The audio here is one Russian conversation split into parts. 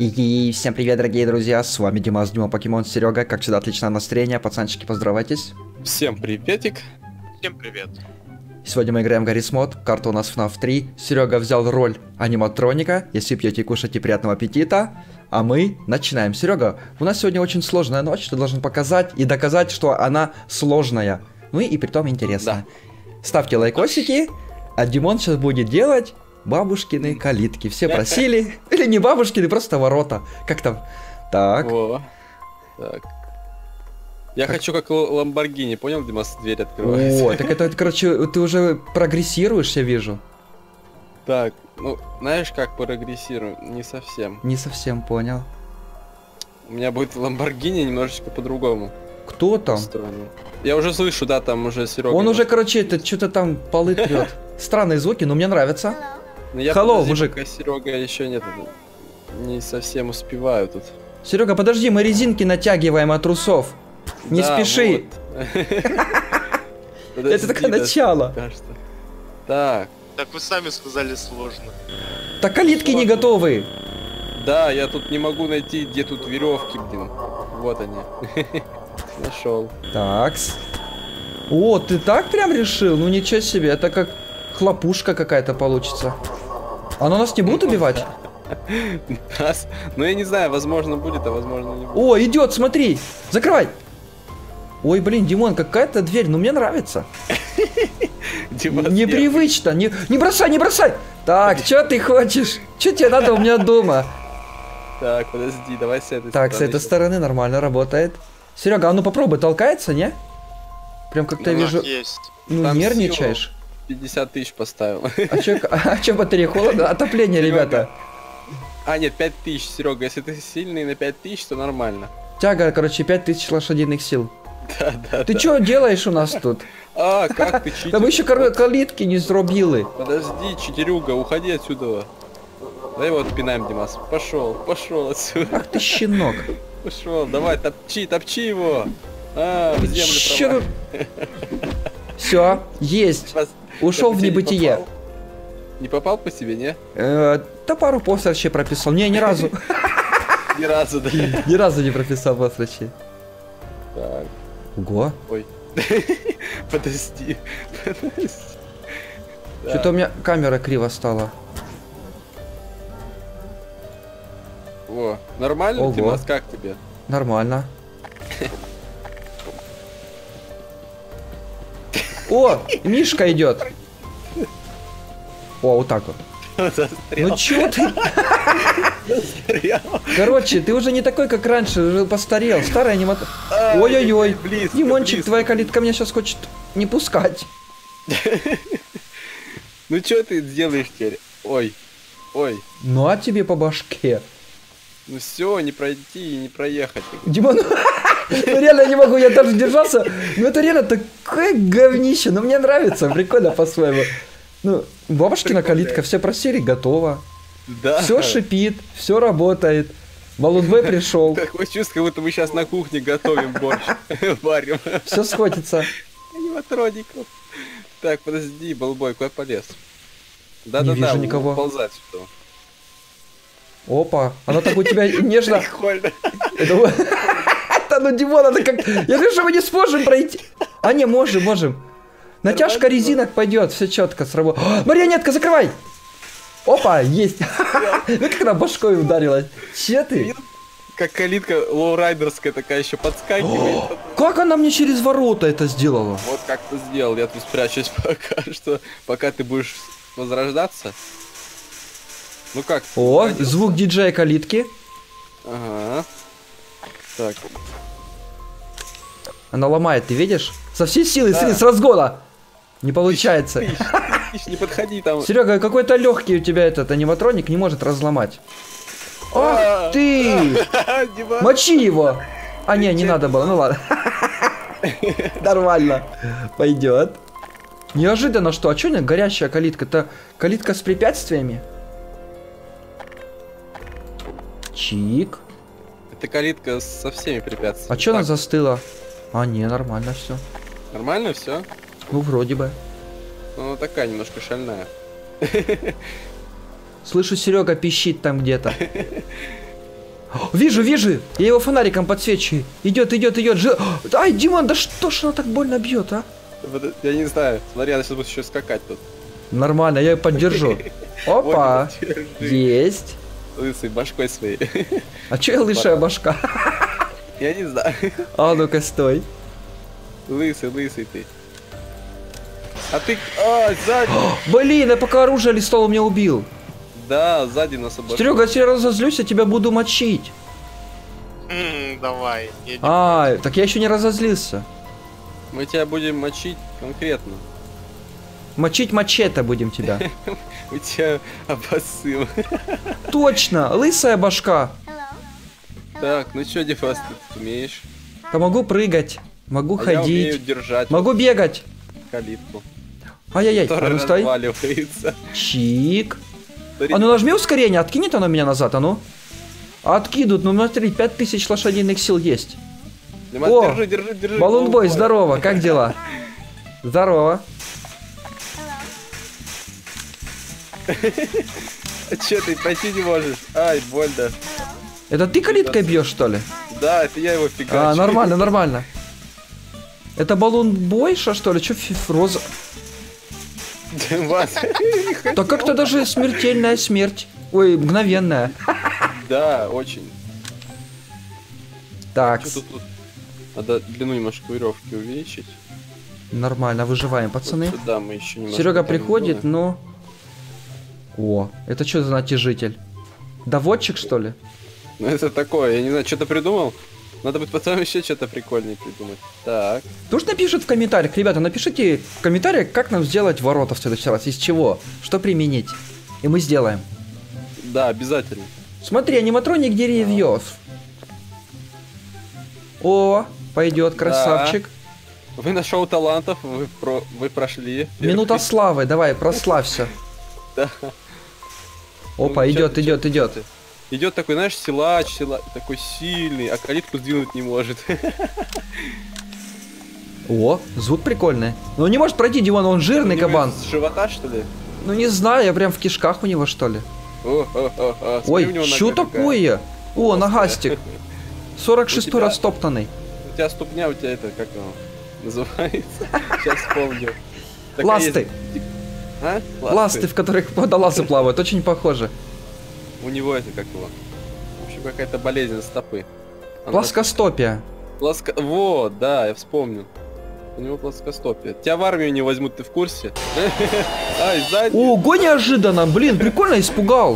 И всем привет, дорогие друзья, с вами Димас, Дима Покемон, Серега, как всегда, отличное настроение, пацанчики, поздоровайтесь. Всем приветик. Всем привет. Сегодня мы играем в Гаррис Мод, карта у нас FNAF 3, Серега взял роль аниматроника, если пьете, кушайте, приятного аппетита, а мы начинаем. Серега, у нас сегодня очень сложная ночь, ты должен показать и доказать, что она сложная, ну и притом интересная. Да. Ставьте лайкосики, а Димон сейчас будет делать бабушкины калитки. Все просили. Или не бабушкины, просто ворота. Как там? Так. Во. Так. Я хочу как Ламборгини, понял, Димас, дверь открывается. О, так это, короче, ты уже прогрессируешь, я вижу. Так, ну, знаешь, как прогрессирую? Не совсем. Не совсем понял. У меня будет Ламборгини немножечко по-другому. Кто там? Устроено. Я уже слышу, да, там уже Серега. Он уже, короче, это что-то там полы трет. Странные звуки, но мне нравится. Hello, мужик. Серега еще нет, не совсем успеваю тут. Серега, подожди, мы резинки натягиваем от трусов. Не да, спеши. Вот. Это только начало. Так. Так вы сами сказали сложно. Так калитки не готовы. Да, я тут не могу найти, где тут веревки, блин. Вот они. Нашел. Такс. О, ты так прям решил? Ну ничего себе, это как хлопушка какая-то получится. Оно нас не будет убивать? Нас? Ну я не знаю, возможно будет, а возможно не будет. О, идет, смотри. Закрывай. Ой, блин, Димон, какая-то дверь, ну мне нравится. Непривычно, не бросай, не бросай. Так, что ты хочешь? Что тебе надо у меня дома? Так, подожди, давай с этой стороны. Так, с этой стороны нормально работает. Серега, а ну попробуй, толкается, не? Прям как-то я вижу. Ну, там нервничаешь. 50 тысяч поставил. А чё батарея холодно? Отопление, ребята. А, нет, 5 тысяч, Серега, если ты сильный на 5 тысяч, то нормально. Тяга, короче, 5000 лошадиных сил. Да. Ты чё делаешь у нас тут? А, как ты читер? Да мы еще калитки не зробили. Подожди, читерюга, уходи отсюда. Давай его отпинаем, Димас. Пошел отсюда. Ах ты щенок. Пошел, давай, топчи его. В землю провали. Все, есть. Ушел в небытие. Не попал по себе, не? Да пару построчей прописал. Не, ни разу. Ни разу, да. Ни разу не прописал построчей. Так. Ого. Ой. Подожди. Что-то у меня камера криво стала. О, нормально, Димас, как тебе? Нормально. О, Мишка идет. О, вот так вот. Ну чё ты? Короче, ты уже не такой, как раньше, уже постарел. Старый анимат... Ой-ой-ой. Димончик, твоя калитка меня сейчас хочет не пускать. Ну чё ты делаешь теперь? Ой. Ну а тебе по башке. Ну все, не пройти и не проехать. Димон, ну реально не могу, я даже держался. Ну это реально такое говнище, но мне нравится, прикольно по-своему. Ну, бабушкина калитка, все просили, готово. Да. Все шипит, все работает. Балудбой пришел. Такое чувство, как будто мы сейчас на кухне готовим борщ. Варим. Все сходится. Аниматроников. Так, подожди, Балбой, куда полез? Не вижу никого. Ползать сюда. Опа, она так у тебя нежно. Прикольно. Это ну, Димон, это как... Я думаю, что мы не сможем пройти. А не, можем. Натяжка резинок пойдет, все четко сработает. Марионетка, закрывай! Опа, есть. Ну как она башкой ударилась. Че ты? Как калитка лоурайдерская такая еще подскакивает. Как она мне через ворота это сделала? Вот как ты сделал, я тут спрячусь пока ты будешь возрождаться. Ну как? О, звук диджея калитки. Ага. Так. Она ломает, ты видишь? Со всей силы, с разгона. Не получается. Не подходи там. Серега, какой-то легкий у тебя этот аниматроник не может разломать. Ах ты! Мочи его! А не надо было, ну ладно. Нормально. Пойдет. Неожиданно что? А что у горящая калитка? Это калитка с препятствиями? Чик. Это калитка со всеми препятствиями. А что она застыла? А не, нормально все. Нормально все? Ну вроде бы. Ну она такая немножко шальная. Слышу, Серега пищит там где-то. Вижу, вижу. Я его фонариком подсвечиваю. Идет, идет, идет. Ай, Димон, да что ж она так больно бьет, а? Я не знаю. Смотри, она сейчас будет еще скакать тут. Нормально, я ее поддержу. Опа. Есть. Лысый башкой своей. А че я лысая башка? Я не знаю. А ну-ка, стой. Лысый ты. А ты... А, сзади. Блин, я пока оружие листал, меня убил. Да, сзади нас обошел. Серега, если я разозлюсь, я тебя буду мочить. Давай. А, так я еще не разозлился. Мы тебя будем мочить конкретно. Мочить мачете будем тебя. Мы тебя обоссым. Точно, лысая башка. Так, ну чё, Дефас, ты умеешь? Да могу прыгать, могу А я умею ходить, держать могу бегать. калитку, Ай-яй-яй, а которая ну стой. разваливается. Чик. Смотри, А ну нажми ускорение, откинет оно меня назад, а ну. Откидут, ну смотри, 5000 лошадиных сил есть. Димас, О, держи. Балунбой, здорово, как дела? Здорово. А чё ты пойти не можешь? Ай, больно. Это ты калиткой бьешь, что ли? Да, это я его фигачу. А, нормально, нормально. Это баллон-бойша, что ли? Чё роза? Димас. Да как-то даже смертельная смерть. Ой, мгновенная. Да, очень. Так, Чё тут? Надо длину немножко веревки увеличить. нормально, выживаем, пацаны. Вот сюда мы еще немножко. Серега там приходит, зоны. но... О, это что за натяжитель? Доводчик, что ли? Ну это такое, я не знаю, что-то придумал. Надо будет потом еще что-то прикольнее придумать. Так. Пусть напишут в комментариях. Ребята, напишите в комментариях, как нам сделать ворота в следующий раз. Из чего? Что применить? И мы сделаем. Да, обязательно. Смотри, аниматроник деревьев. О, пойдет, красавчик. Вы на шоу талантов, вы прошли. Минута славы, давай, прославься. Да. Опа, Ну, идет, чё идет, ты? идет. Идет такой, знаешь, силач, такой сильный, а калитку сдвинуть не может. О, звук прикольный. Ну не может пройти, Димон, он жирный У него кабан. С живота, что ли? Ну не знаю, я прям в кишках у него, что ли. Смотри, у Ой, него что нога какая. такое? О, нагастик. 46 У тебя- растоптанный. У тебя ступня, у тебя это, как оно называется? Сейчас вспомню. Такая Ласты. есть- А? Ласты, в которых водолазы плавают, очень похоже. У него это как его? В общем, какая-то болезнь стопы. Она Плоскостопия. Вот, да, я вспомнил. У него плоскостопие. Тебя в армию не возьмут, ты в курсе? Ай, сзади. Ого, неожиданно, блин, прикольно испугал.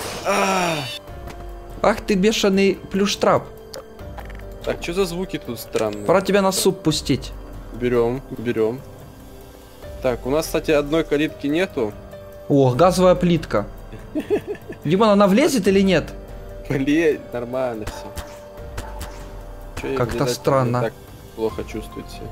Ах ты бешеный плюштрап. Так, что за звуки тут странные? Пора тебя на суп пустить. Берем. Так, у нас, кстати, одной калитки нету. О, газовая плитка. Димон, она влезет или нет? Блин, нормально все. Как-то странно. Так плохо чувствует себя.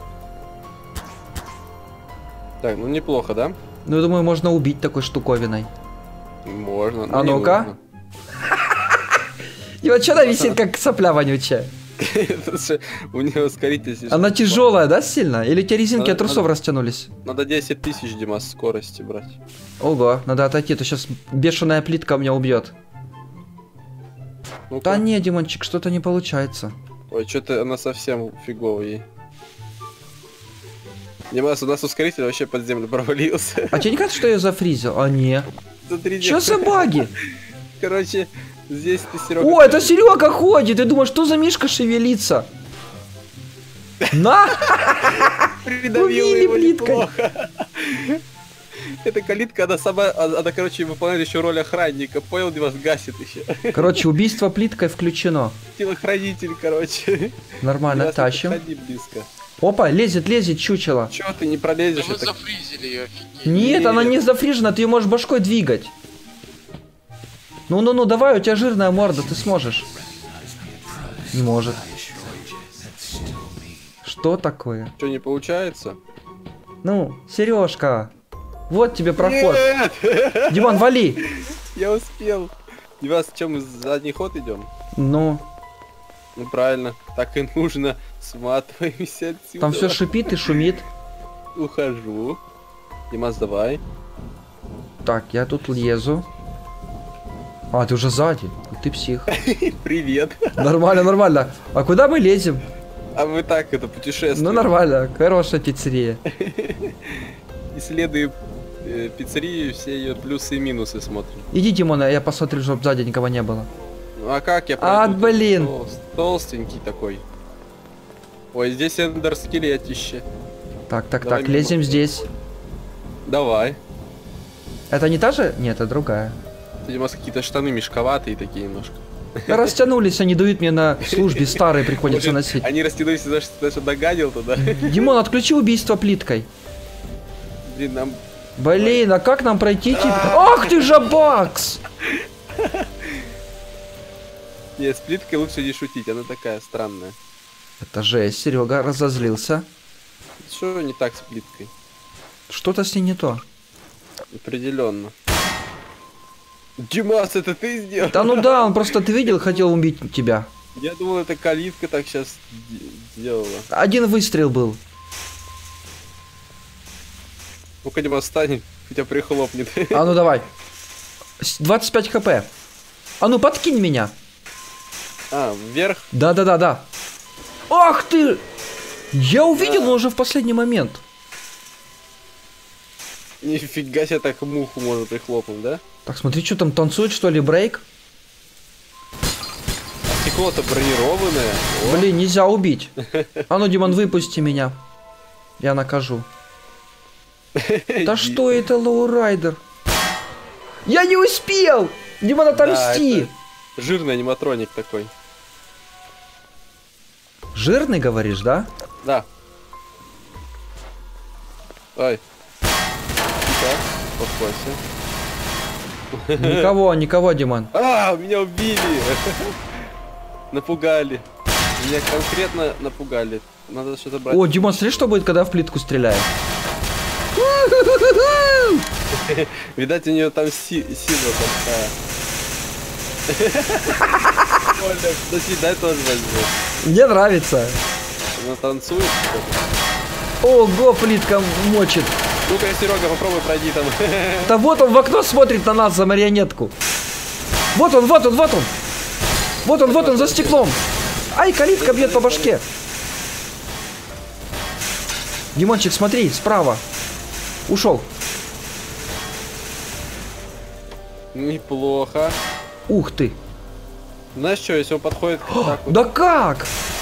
Так, ну неплохо, да? Ну, я думаю, можно убить такой штуковиной. Можно. А не ну-ка. нужно. И вот что она висит, как сопля вонючая? Потому что у него ускоритель слишком Она слабый. тяжелая, да, сильно? Или те резинки Надо- от трусов надо- растянулись? Надо 10 тысяч, Димас, скорости брать. Ого, надо отойти, то сейчас бешеная плитка меня убьет. Ну-ка. Да не, Димончик, что-то не получается. Ой, что-то она совсем фиговая. Димас, у нас ускоритель вообще под землю провалился. А тебе не кажется, что я зафризил? А не. Смотри, Чё за баги? Короче, здесь ты, Серега. О, это Серега ходит, ты думаешь, что за Мишка шевелится? На! Придавил Убили его плиткой. неплохо. Эта калитка, она сама, она, короче, выполняет еще роль охранника. Понял, Димас, гасит еще. Короче, убийство плиткой включено. Телохранитель, короче. Нормально, Димас, тащим. не подходи близко. Опа, лезет чучело. Чего ты не Да пролезешь? вы Это... зафризили ее, офигеть. Нет, Нет. она не зафрижена, ты ее можешь башкой двигать. Ну-ну-ну, давай, у тебя жирная морда, ты сможешь. Не может. Что такое? Что, не получается? Ну, Сережка, вот тебе проход. Нет! Димон, вали. Я успел. Димас, что, мы задний ход идем? Ну, Ну правильно, так и нужно. Сматываемся отсюда. там все шипит и шумит. Ухожу. Димас, давай. Так, я тут лезу. А, ты уже сзади. Ты псих. Привет. Нормально, нормально. А куда мы лезем? А мы так это путешествуем. Ну нормально, хорошая пиццерия. Исследуем пиццерию, все ее плюсы и минусы смотрим. Иди, Димон, я посмотрю, чтобы сзади никого не было. Ну а как я А, пройду? блин. Толстенький такой. Ой, здесь эндер скелетище. Так, Давай мимо. лезем здесь. Давай. Это не та же? Нет, это другая. Видимо, какие-то штаны мешковатые такие немножко. Да растянулись, они дают мне на службе, старые приходится Может, носить. Они растянулись из-за что ты что доганил туда. Димон, отключи убийство плиткой. Блин, нам... Блин, а как нам пройти теперь? Ах ты же бакс! Не, с плиткой лучше не шутить, она такая странная. Это жесть, Серега разозлился. Что не так с плиткой? Что-то с ней не то. Определенно. Димас, это ты сделал? Да ну да, он просто, ты видел, хотел убить тебя. Я думал, это калитка так сейчас сделала. Один выстрел был. Ну-ка, Димас, встань, хотя прихлопнет. А ну давай. 25 хп. А ну подкинь меня. А, вверх? Да. Ах ты! Я увидел, но уже в последний момент. Нифига себе, так муху можно прихлопнуть, да? Так, смотри, что там танцует, что ли, брейк? А стекло-то бронированное. О. Блин, нельзя убить. А ну, Димон, выпусти меня. Я накажу. Да что это, лоурайдер? Я не успел! Димон, отомсти! Да, жирный аниматроник такой. Жирный, говоришь, да? Да. Ой. Тихо, успокойся. Никого, Димон. А, меня убили! Напугали. Меня конкретно напугали. Надо что-то брать. О, Димон, смотри, что будет, когда в плитку стреляет. Видать, у нее там сила такая. Подожди, дай тоже возьму. Мне нравится. Она танцует что-то. Ого, плитка мочит. Ну-ка, Серега, попробуй пройди там. Да вот он в окно смотрит на нас за марионетку. Вот он. Вот он за стеклом. Ай, калитка бьет по башке. Димончик, смотри, справа. Ушел. Неплохо. Ух ты. Знаешь что, если он подходит так вот... Да как?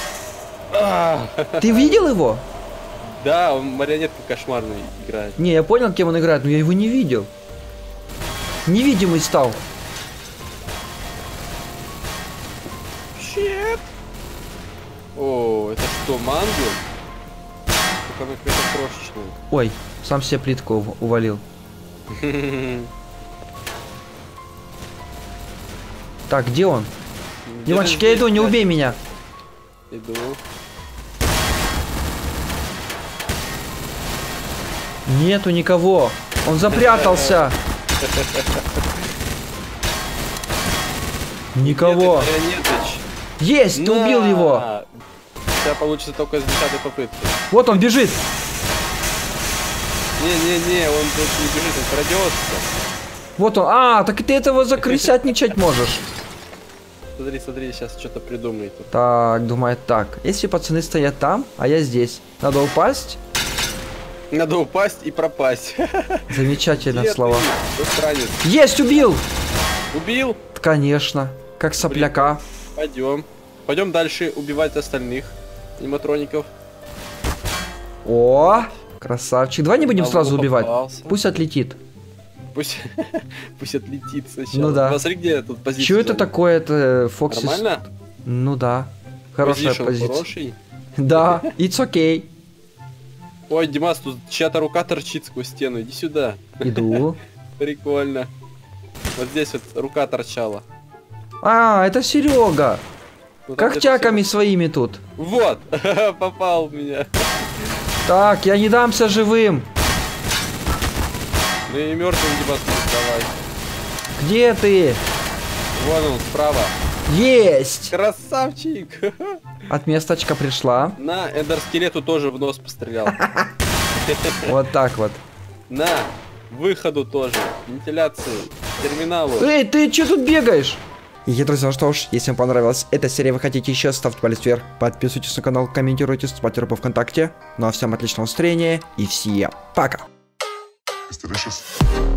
Ты видел его? Да, он марионетка кошмарный играет. Не, я понял, кем он играет, но я его не видел. Невидимый стал. Щет. О, это что, мангл? Только она какая-то крошечная. Ой, сам себе плитку увалил. Так, где он? Димончик, я иду, не убей меня. Иду. Нету никого. Он запрятался. Никого. Нет, Марионетыч. Есть, ты убил его. У тебя получится только с 10-й попытки. Вот он бежит. Не-не-не, он тут не бежит, он крадется. Вот он. А, так ты этого закрысятничать можешь. Смотри, сейчас что-то придумает. Тут. Так, думает так. Если пацаны стоят там, а я здесь, надо упасть? Надо упасть и пропасть. Замечательно, Нет, слова. ты странец. Есть, убил! Убил? Конечно. Как сопляка. Пойдем дальше убивать остальных аниматроников. О, красавчик. Давай не будем Одного сразу убивать. попался. Пусть отлетит. Пусть отлетит сначала. Ну да. Посмотри, где тут позиция. Что это такое? Это Фоксис? Нормально? Ну да. Хорошая Позишн позиция. хороший. Да, it's okay. Ой, Димас, тут чья-то рука торчит сквозь стену. Иди сюда. Иду. Прикольно. Вот здесь вот рука торчала. А, это Серега. Ну, там Когтяками где-то своими тут. всё- Вот! Попал в меня. Так, я не дамся живым. Ну и мертвым, Димас, давай. Где ты? Вон он, справа. Есть! Красавчик! Отместочка пришла. На, эндер скелету тоже в нос пострелял. Вот так вот. На! выходу тоже, вентиляции, терминалу. Эй, ты че тут бегаешь? И, друзья, ну что ж, если вам понравилась эта серия, вы хотите еще, ставьте палец вверх, подписывайтесь на канал, комментируйте, вступайте в группу ВКонтакте. Ну а всем отличного настроения и всем пока! It's delicious.